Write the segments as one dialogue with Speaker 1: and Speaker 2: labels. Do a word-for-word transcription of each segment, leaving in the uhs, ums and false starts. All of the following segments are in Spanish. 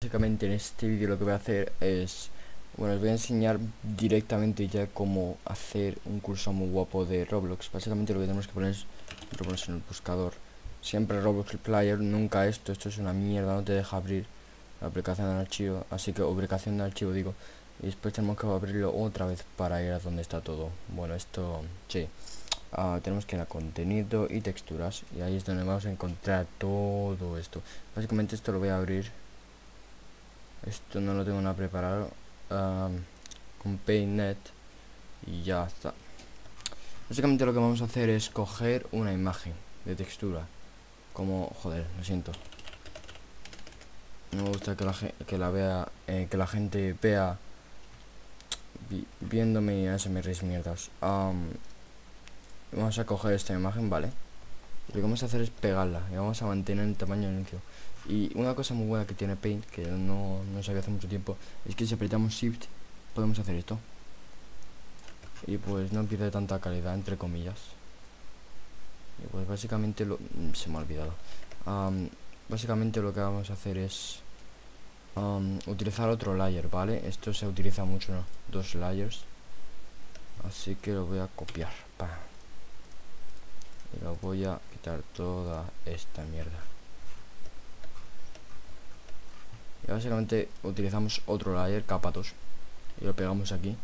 Speaker 1: básicamente en este vídeo lo que voy a hacer es, bueno, os voy a enseñar directamente ya cómo hacer un curso muy guapo de Roblox. Básicamente lo que tenemos que poner es Roblox en el buscador. Siempre Roblox Player, nunca esto, esto es una mierda, no te deja abrir la aplicación de archivo, así que ubicación de archivo digo, y después tenemos que abrirlo otra vez para ir a donde está todo. Bueno, esto, sí. Uh, tenemos que ir a contenido y texturas, y ahí es donde vamos a encontrar todo esto. Básicamente esto lo voy a abrir, esto no lo tengo nada preparado, um, con PaintNet y ya está. Básicamente lo que vamos a hacer es coger una imagen de textura, como, joder, lo siento, no me gusta que la, que la vea, eh, que la gente vea vi, viéndome y a ese me reís mierdas. Um, vamos a coger esta imagen, vale. Lo que vamos a hacer es pegarla y vamos a mantener el tamaño del inicio. Y una cosa muy buena que tiene Paint, que no, no sabía hace mucho tiempo, es que si apretamos Shift podemos hacer esto. Y pues no pierde tanta calidad, entre comillas. Y pues básicamente lo... se me ha olvidado. Um, básicamente lo que vamos a hacer es um, utilizar otro layer, ¿vale? Esto se utiliza mucho, ¿no? Dos layers. Así que lo voy a copiar. ¡Pam! Y lo voy a quitar toda esta mierda. Y básicamente utilizamos otro layer, capa dos, y lo pegamos aquí.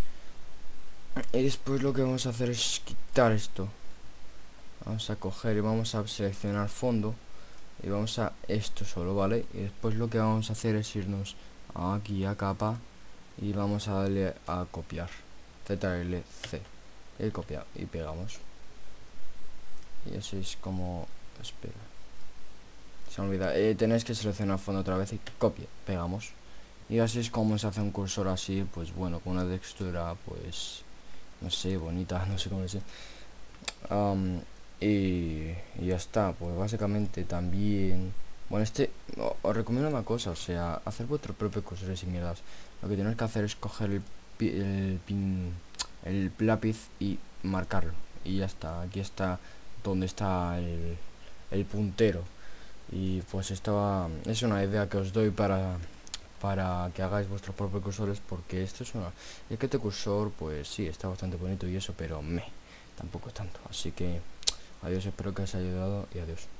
Speaker 1: Y después lo que vamos a hacer es quitar esto. Vamos a coger y vamos a seleccionar fondo y vamos a esto solo, ¿vale? Y después lo que vamos a hacer es irnos aquí a capa y vamos a darle a copiar, Z L C, y copiar y pegamos. Y así es como... espera, se me olvida, eh, tenéis que seleccionar fondo otra vez y copia, pegamos. Y así es como se hace un cursor así, pues bueno, con una textura, pues no sé, bonita, no sé cómo decir. Um, y, y ya está, pues básicamente también... Bueno, este... os, os recomiendo una cosa, o sea, hacer vuestros propios cursores y mierdas. Lo que tenéis que hacer es coger el, el, pin, el lápiz y marcarlo. Y ya está, aquí está donde está el, el puntero. Y pues esto es una idea que os doy para... para que hagáis vuestros propios cursores, porque esto es una... es que este cursor, pues sí, está bastante bonito y eso, pero me... tampoco tanto, así que adiós, espero que os haya ayudado y adiós.